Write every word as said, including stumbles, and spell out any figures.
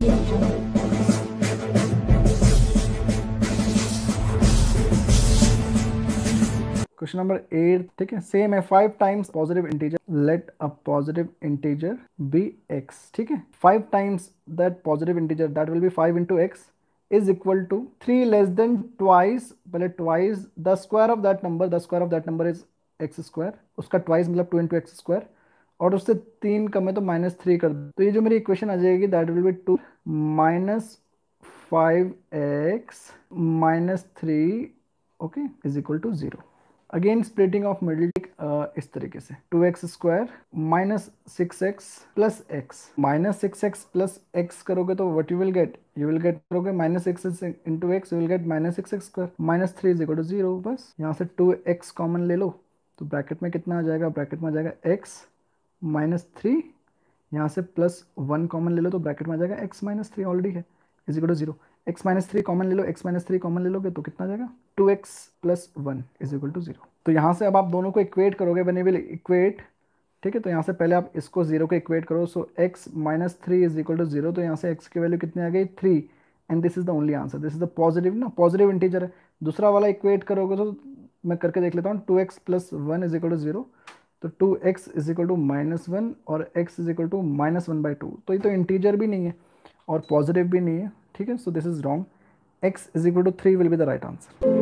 Question number eight, ठीक है, same है, five times positive integer, let a positive integer be x, ठीक है, five times that positive integer that will be five into x is equal to three less than twice, पहले twice the square of that number, the square of that number is x square, उसका twice मतलब two into x square, और उससे तीन कम है तो minus three कर दो, तो ये जो मेरी इक्वेशन आ जाएगी that will be two minus five x minus three, okay, is equal to zero. Again splitting of middle इस तरीके से, two x square minus six x plus x, minus six x plus x करोगे तो what you will get, you will get करोगे minus six into x, you will get minus six x square, minus three is equal to zero. बस यहाँ से two x common ले लो तो bracket में कितना आ जाएगा, ब्रैकेट में आ जाएगा एक्स माइनस थ्री, यहाँ से प्लस वन कॉमन ले लो तो ब्रैकेट में आ जाएगा एक्स माइनस थ्री ऑलरेडी है, is equal to zero. X minus three common ले लो, एक्स माइनस थ्री कॉमन ले लोगे तो कितना आ जाएगा, two x plus one is equal to zero. तो यहाँ से अब आप दोनों को इक्वेट करोगे, बने विल इक्वेट, ठीक है, तो यहाँ से पहले आप इसको जीरो को इक्वेट करो, so x minus three is equal to zero, तो यहाँ से एक्स की वैल्यू कितनी आ गई, three, and this is the only answer, this is the positive ना, पॉजिटिव इंटीजर है। दूसरा वाला इक्वेट करोगे तो मैं करके देख लेता हूँ, two x plus one is equal to zero, तो two x is equal to minus one और x is equal to minus one by two, तो ये तो इंटीजर भी नहीं है और पॉजिटिव भी नहीं है, ठीक है, so this is wrong, x is equal to three will be the right answer.